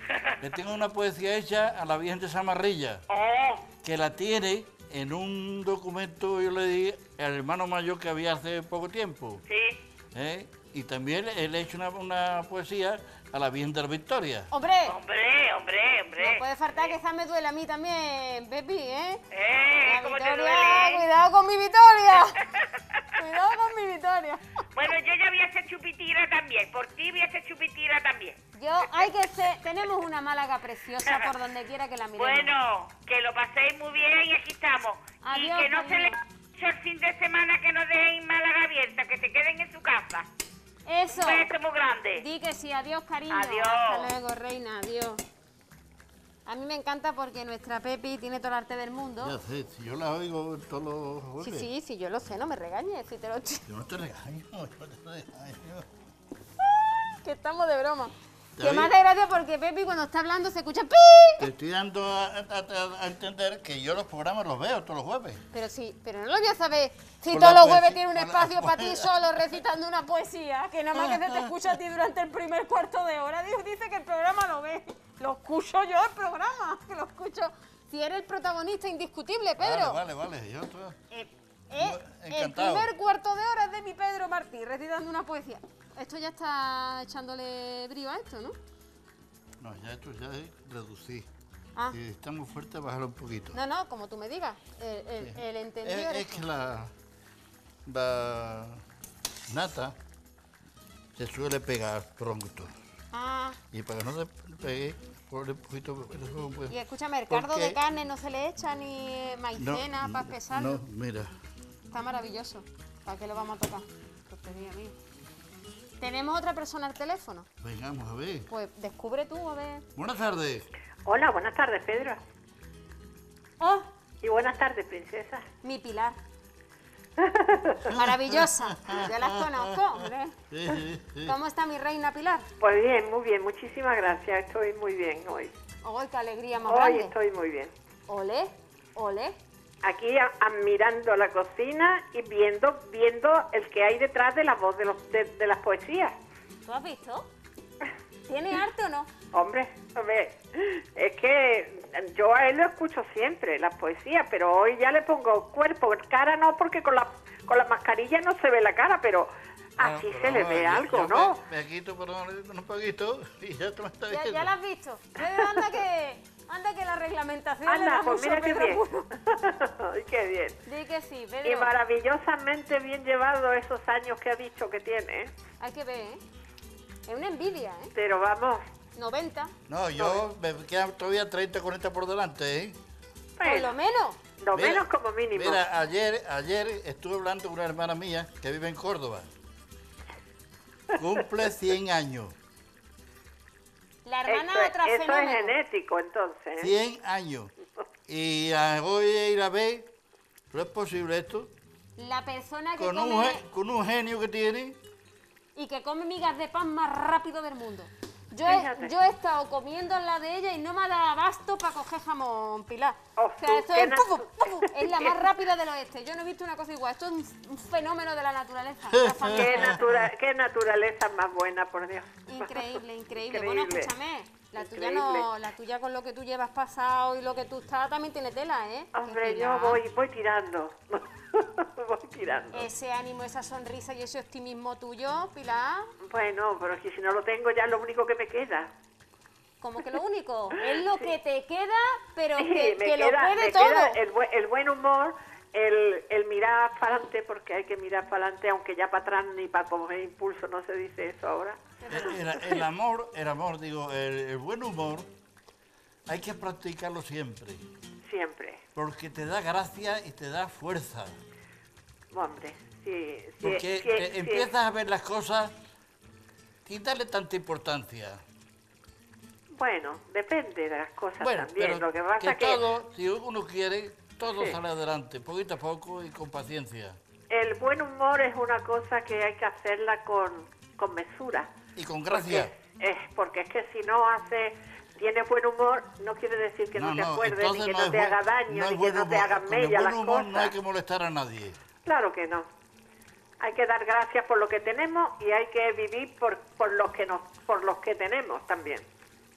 Le tengo una poesía hecha a la Virgen de Zamarrilla, Oh, que la tiene en un documento, yo le di al hermano mayor que había hace poco tiempo. sí. ¿eh? Y también le he hecho una, una poesía a la Virgen de la Victoria. Hombre, Hombre, hombre, hombre. no puede faltar que esa me duele a mí también, Pepi, ¿eh? Eh, La ¿cómo te Victoria, duele? cuidado con mi Victoria. Cuidado con mi Victoria. Bueno, yo ya voy a hacer chupitira también. Por ti voy a hacer chupitira también. Yo, hay que ser, tenemos una Málaga preciosa por donde quiera que la miremos. Bueno, que lo paséis muy bien y aquí estamos. Adiós, y que no se cariño. le el fin de semana que nos dejen Málaga abierta, que se queden en su casa. Eso. Un beso muy grande. Di que sí, adiós, cariño. Adiós. Hasta luego, reina, adiós. A mí me encanta porque nuestra Pepi tiene todo el arte del mundo. Ya sé, si yo la oigo todos los Sí, jueves. sí, sí, yo lo sé, no me regañes, si te lo Yo no te regaño, yo no te regaño. que estamos de broma. Te Que oigo. más de gracia porque Pepi cuando está hablando se escucha pi. Te estoy dando a, a- a entender que yo los programas los veo todos los jueves. Pero sí, pero no lo voy a saber. Si Con todos la los jueves poesía- tiene un con la espacio para ti poesía. solo recitando una poesía, que nada más que se te escucha a ti durante el primer cuarto de hora. Dios dice que el programa lo ve. Lo escucho yo el programa, que lo escucho. Si eres el protagonista indiscutible, Pedro. Vale, vale, vale. Yo to- Eh, eh, el Encantado. primer cuarto de hora es de mi Pedro Martí, recitando una poesía. Esto ya está echándole brío a esto, ¿no? No, ya esto ya es reducir. Ah. Si está muy fuerte, bajarlo un poquito. No, no, como tú me digas. El, el, el entendido Es, eres es que tú. la, la nata se suele pegar pronto. Ah, Y para que no se pegue, ponle un poquito. Pues, y escúchame, el cardo porque- de carne no se le echa ni maicena para espesarlo. No, mira. Está maravilloso. ¿Para qué lo vamos a tocar? Tontería mía. ¿Tenemos otra persona al teléfono? Vengamos a ver. Pues descubre tú, a ver. Buenas tardes. Hola, buenas tardes, Pedro. ¡Oh! Y buenas tardes, princesa. Mi Pilar. Maravillosa. Yo las conozco, hombre. Sí, sí, sí. ¿Cómo está mi reina Pilar? Pues bien, muy bien, muchísimas gracias. Estoy muy bien hoy. ¡Ay, qué alegría más Hoy grande! estoy muy bien. Ole, ole. Aquí a- admirando la cocina y viendo viendo el que hay detrás de la voz de, los, de, de las poesías. ¿Tú has visto? ¿Tiene arte o no? Hombre, hombre, es que yo a él lo escucho siempre, las poesías, pero hoy ya le pongo cuerpo, cara no, porque con la, con la mascarilla no se ve la cara, pero así Bueno, se pero le vamos, ve yo- algo, yo ¿no? Me, me quito, perdón, un poquito y ya te me está ¿Ya, diciendo. ya la has visto? Pedro, anda que, anda que la reglamentación le Anda, da pues mucho mira qué Pedro bien. Puro. Ay, qué bien. Di que sí, Y Pedro. maravillosamente bien llevado esos años que ha dicho que tiene, ¿eh? Hay que ver, ¿eh? Es una envidia, ¿eh? Pero vamos, noventa, No, yo me quedan todavía treinta, cuarenta por delante, ¿eh? por lo bueno, menos. lo Mira, menos como mínimo. Mira, ayer, ayer estuve hablando con una hermana mía que vive en Córdoba. Cumple cien años. La hermana eso, otra eso es fenómeno. genético, entonces. ¿eh? cien años. Y ah, voy a ir a ver, ¿no es posible esto? La persona que Con un, come ge- con un genio que tiene. y que come migas de pan más rápido del mundo. Yo he, Fíjate. yo he estado comiendo en la de ella y no me ha dado abasto para coger jamón, Pilar. Oh, o sea, tú, esto qué es, natu- pufu, pufu, es la más rápida del oeste. Yo no he visto una cosa igual. Esto es un, un fenómeno de la naturaleza. Está Qué, fantástico. natura- qué naturaleza más buena, por Dios. Increíble, increíble. Bueno, Increíble. escúchame, la tuya Increíble. no, la tuya con lo que tú llevas pasado y lo que tú estás también tiene tela, ¿eh? Hombre, Que yo Pilar, voy, voy tirando. voy tirando. Ese ánimo, esa sonrisa y ese optimismo tuyo, Pilar, Bueno, pero es que si no lo tengo ya es lo único que me queda. como que lo único, es lo que te queda, pero Sí, que, me que lo queda, puede me todo. queda el, buen- el buen humor, el, el mirar para adelante, porque hay que mirar para adelante, aunque ya para atrás ni para coger impulso, no se dice eso ahora. El, el- el amor, el amor, digo, el, el buen humor, hay que practicarlo siempre. Siempre. Porque te da gracia y te da fuerza. Hombre, sí, sí. Porque sí, te sí. empiezas a ver las cosas sin darle tanta importancia. Bueno, depende de las cosas Bueno, también. pero Lo que pasa que que todo, si uno quiere, todo Sí. sale adelante, poquito a poco y con paciencia. el buen humor es una cosa que hay que hacerla con, con mesura. Y con gracia. Es, porque es que si no hace, tiene buen humor, no quiere decir que no, te acuerdes, ni entonces que no no, es te buen- haga daño, no es ni que buen no te humor. hagan Con el mella buen las humor cosas. no hay que molestar a nadie. Claro que no. Hay que dar gracias por lo que tenemos y hay que vivir por, por los que nos, por los que tenemos también.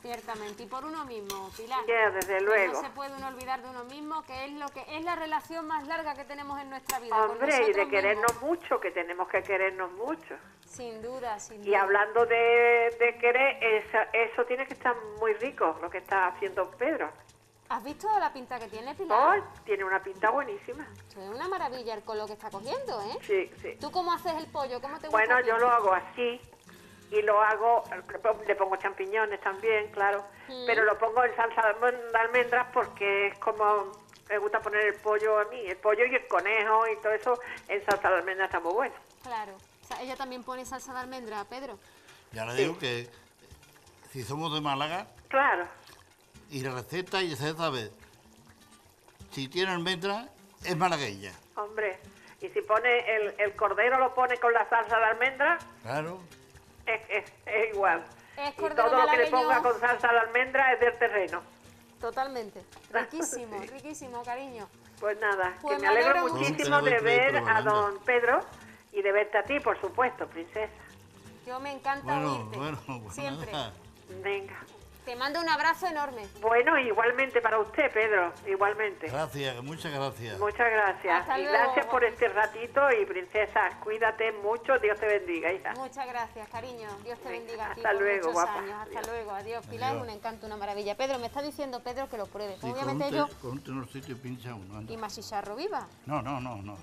Ciertamente, y por uno mismo, Pilar. Ya, desde Que luego. no se puede uno olvidar de uno mismo, que es lo que es la relación más larga que tenemos en nuestra vida. con Hombre, y nosotros de querernos mismos. mucho, que tenemos que querernos mucho. Sin duda, sin duda. Y hablando de, de querer, eso, eso tiene que estar muy rico, lo que está haciendo Pedro. ¿Has visto la pinta que tiene, Pilar? Oh, tiene una pinta buenísima. Esto es una maravilla el color que está cogiendo, ¿eh? Sí, sí. ¿Tú cómo haces el pollo? ¿Cómo te gusta? Bueno, a ti? yo lo hago así y lo hago, le pongo champiñones también, claro, Mm. pero lo pongo en salsa de almendras porque es como me gusta poner el pollo a mí, el pollo y el conejo y todo eso en salsa de almendras está muy bueno. Claro. O sea, ella también pone salsa de almendra, Pedro. Ya le digo que si somos de Málaga Claro, y la receta y se sabe, si tiene almendra es malagueña. hombre, y si pone el, el cordero lo pone con la salsa de almendras, Claro. es, es, es igual. Es Y cordero todo lo que le malagueño. ponga con salsa de almendra es del terreno. Totalmente. Riquísimo, Sí. riquísimo, cariño. Pues nada, Pues que me me alegro alegro muchísimo muchísimo. de ver Tenemos a otro don Pedro y de verte a ti, por supuesto, princesa. Yo me encanta Bueno, oírte. bueno, bueno. Siempre. nada. Venga. Te mando un abrazo enorme. Bueno, igualmente para usted, Pedro, igualmente. Gracias, muchas gracias. Muchas gracias. Hasta y luego. gracias por este ratito y princesa, cuídate mucho, Dios te bendiga, hija. Muchas gracias, cariño. Dios te Venga, bendiga a ti hasta por luego, muchos guapa. años. Hasta Adiós. luego. Adiós, Pilar. Adiós. Es un encanto, una maravilla. Pedro, me está diciendo Pedro que lo pruebe. Sí, con, un Obviamente te- yo con un tenorcito y pincha uno. anda. y machicharro viva. No, no, no, no, no.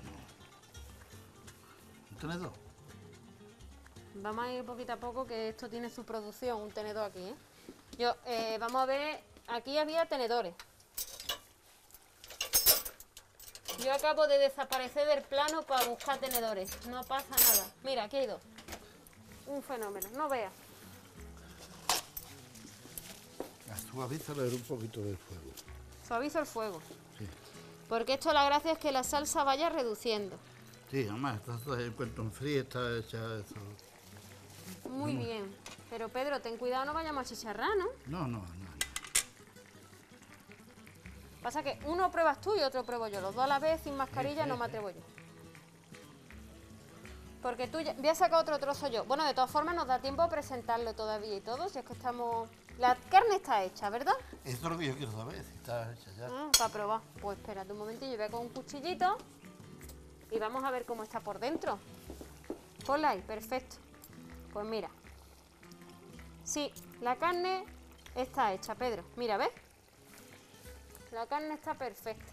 ¿Un tenedor? Vamos a ir poquito a poco, que esto tiene su producción, un tenedor aquí, ¿eh? Yo, eh, vamos a ver, aquí había tenedores. Yo acabo de desaparecer del plano para buscar tenedores. No pasa nada. Mira, aquí hay dos. Un fenómeno, no veas. Suavízale un poquito del fuego. Suavizo el fuego. Sí. Porque esto la gracia es que la salsa vaya reduciendo. Sí, además, esta, en cuanto enfríe está hecha eso. Muy bien. Pero Pedro, ten cuidado, no vayamos a chicharrar, ¿no? No, no, no. Pasa que uno pruebas tú y otro pruebo yo. Los dos a la vez, sin mascarilla, Sí, sí, no me sí. atrevo yo. Porque tú ya... Voy a sacar otro trozo yo. Bueno, de todas formas nos da tiempo a presentarlo todavía y todo, si es que estamos... La carne está hecha, ¿verdad? Eso es lo que yo quiero saber, si está hecha ya. Ah, para probar. Pues espérate un momentillo, voy con un cuchillito y vamos a ver cómo está por dentro. Ponla ahí, perfecto. Pues mira. Sí, la carne está hecha, Pedro. Mira, ¿ves? La carne está perfecta.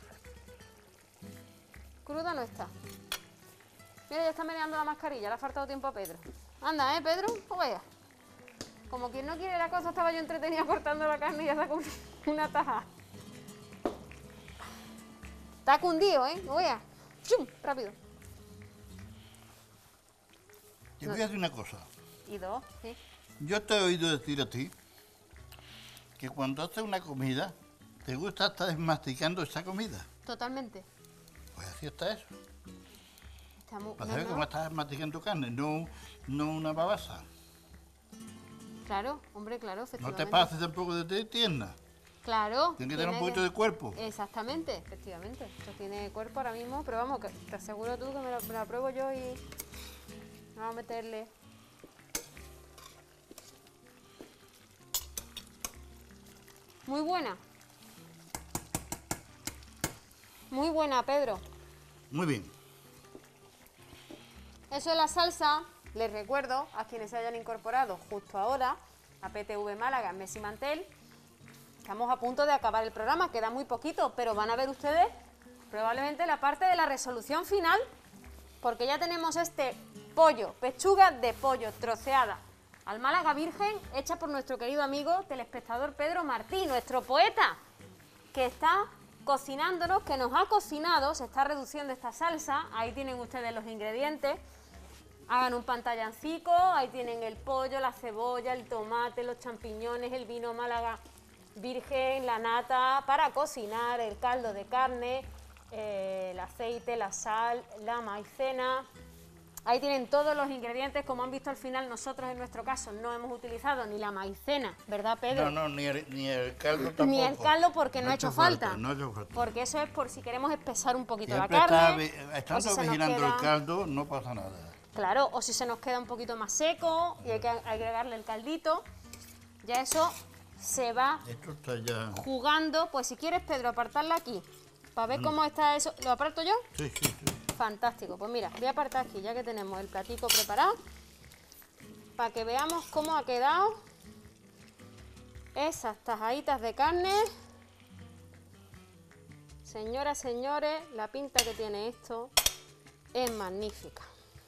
Cruda no está. Mira, ya está meneando la mascarilla, le ha faltado tiempo a Pedro. Anda, ¿eh, Pedro? Pues vaya. Como quien no quiere la cosa, estaba yo entretenida cortando la carne y ya sacó una taja. Está cundido, ¿eh? No veas. ¡Chum! Rápido. Yo voy a decir una cosa. Y dos, sí. Yo te he oído decir a ti que cuando haces una comida, te gusta estar masticando esa comida. Totalmente. Pues así está eso. Estamos... Para no, saber no. cómo estás masticando carne, no, no una babasa. Claro, hombre, claro, No efectivamente. te pases tampoco de de tierna. Claro. Tiene que tener un poquito de cuerpo. Exactamente, efectivamente. Esto tiene cuerpo ahora mismo, pero vamos, que te aseguro tú que me la, me la pruebo yo y... Vamos a meterle... Muy buena. Muy buena, Pedro. Muy bien. Eso es la salsa. Les recuerdo a quienes se hayan incorporado justo ahora a P T V Málaga en Messi Mantel. Estamos a punto de acabar el programa, queda muy poquito, pero van a ver ustedes probablemente la parte de la resolución final, porque ya tenemos este pollo, pechuga de pollo troceada al Málaga Virgen, hecha por nuestro querido amigo telespectador Pedro Martí, nuestro poeta, que está cocinándonos, que nos ha cocinado, se está reduciendo esta salsa. Ahí tienen ustedes los ingredientes. Hagan un pantallancico, ahí tienen el pollo, la cebolla, el tomate, los champiñones, el vino Málaga Virgen, la nata para cocinar, el caldo de carne, eh, el aceite, la sal, la maicena. Ahí tienen todos los ingredientes. Como han visto al final, nosotros en nuestro caso no hemos utilizado ni la maicena, ¿verdad, Pedro? No, no, ni el, ni el caldo tampoco. Ni el caldo porque no, ha hecho falta. No ha hecho falta. Porque eso es por si queremos espesar un poquito Siempre la está, carne. vi- o estando si se nos vigilando el queda- caldo, no pasa nada. Claro, o si se nos queda un poquito más seco y hay que agregarle el caldito, ya eso se va Esto está ya... jugando. Pues si quieres, Pedro, apartarla aquí, para ver cómo está eso. ¿Lo aparto yo? Sí, sí, sí. Fantástico. Pues mira, voy a apartar aquí, ya que tenemos el platico preparado, para que veamos cómo ha quedado esas tajaditas de carne. Señoras, señores, la pinta que tiene esto es magnífica.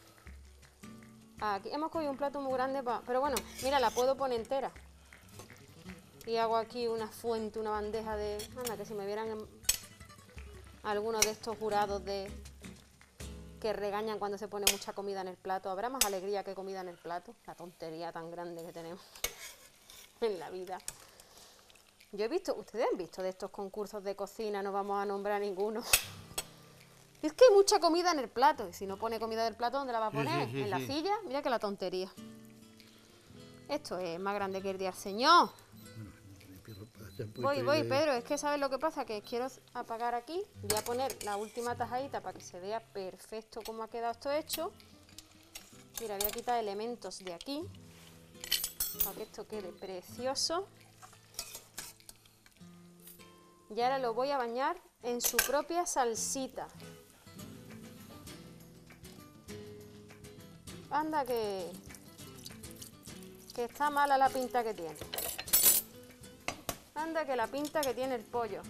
Aquí hemos cogido un plato muy grande, pa... pero bueno, mira, la puedo poner entera. Y hago aquí una fuente, una bandeja de... Anda, que si me vieran en... algunos de estos jurados de... que regañan cuando se pone mucha comida en el plato. ¿Habrá más alegría que comida en el plato? La tontería tan grande que tenemos en la vida. Yo he visto, ustedes han visto de estos concursos de cocina, no vamos a nombrar ninguno. Es que hay mucha comida en el plato, y si no pone comida del plato, ¿dónde la va a poner? Sí, sí, sí, ¿En la sí. silla? Mira que la tontería. Esto es más grande que el día del Señor. Voy, voy, Pedro, es que ¿sabes lo que pasa? Que quiero apagar aquí, voy a poner la última tajadita para que se vea perfecto cómo ha quedado esto hecho. Mira, voy a quitar elementos de aquí, para que esto quede precioso. Y ahora lo voy a bañar en su propia salsita. Anda que, que está mala la pinta que tiene. Anda que la pinta que tiene el pollo.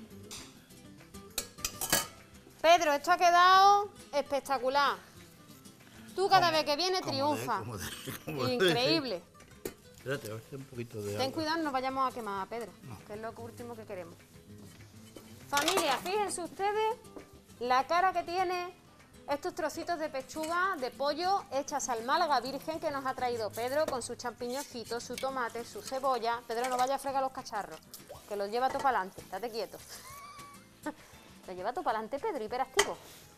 Pedro, esto ha quedado espectacular. Tú cada vez que viene triunfa. Como de- como de- Increíble. Espérate, voy a hacer un poquito de Ten agua. cuidado, no nos vayamos a quemar a Pedro, que es lo último que queremos. Familia, fíjense ustedes la cara que tiene estos trocitos de pechuga de pollo hechas al Málaga virgen que nos ha traído Pedro con sus champiñoncitos, su tomate, su cebolla. Pedro, no vaya a fregar los cacharros, que los lleva todo para adelante, estate quieto. Lo lleva todo para adelante, Pedro, hiperactivo.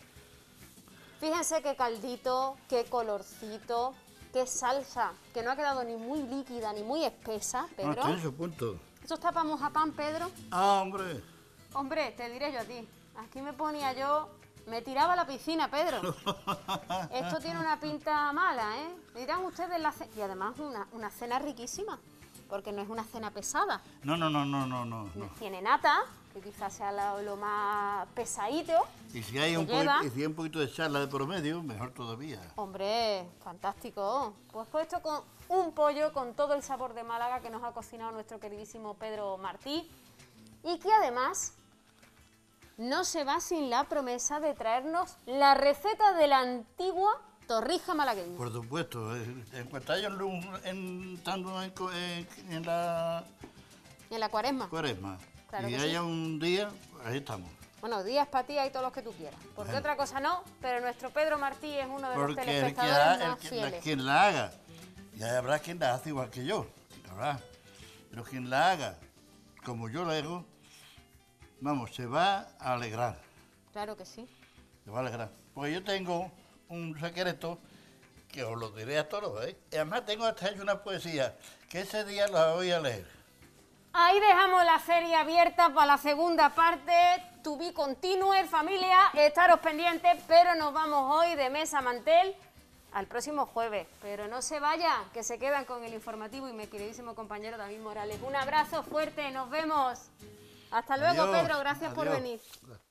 Fíjense qué caldito, qué colorcito, qué salsa, que no ha quedado ni muy líquida ni muy espesa, No, Pedro. está en su punto. ¿Esto está para mojar Pedro? Ah, hombre. Hombre, te diré yo a ti. Aquí me ponía yo, me tiraba a la piscina, Pedro. Esto tiene una pinta mala, ¿eh? Me dirán ustedes la cena. Y además una, una cena riquísima, porque no es una cena pesada. No, no, no, no, no, no. no. Tiene nata, que quizás sea lo, lo más pesadito. Y si hay ¿Te un, lleva? poquito, y si hay un poquito de charla de por medio, mejor todavía. Hombre, fantástico. Pues puesto con un pollo con todo el sabor de Málaga que nos ha cocinado nuestro queridísimo Pedro Martí. Y que además no se va sin la promesa de traernos la receta de la antigua torrija malagueña. Por supuesto. eh, En cuanto haya un- en, estando en, co- en- en la En la cuaresma. cuaresma Claro y que sí. haya un día, ahí estamos. Bueno, días para ti y todos los que tú quieras. Porque Bueno. otra cosa no, pero nuestro Pedro Martí es uno de los Porque el que, telespectadores la, el más que- la- fieles. quien la haga, ya habrá quien la hace igual que yo, habrá. Pero quien la haga como yo la hago, vamos, se va a alegrar, Claro que sí. se va a alegrar. Porque yo tengo un secreto que os lo diré a todos, ¿eh? Y además tengo hasta hecho una poesía, que ese día la voy a leer. Ahí dejamos la serie abierta para la segunda parte. To be continue, familia. Estaros pendientes, pero nos vamos hoy de mesa a mantel al próximo jueves. Pero no se vayan, que se quedan con el informativo y mi queridísimo compañero David Morales. Un abrazo fuerte, nos vemos. Hasta luego, Adiós, Pedro. Gracias por adiós. venir.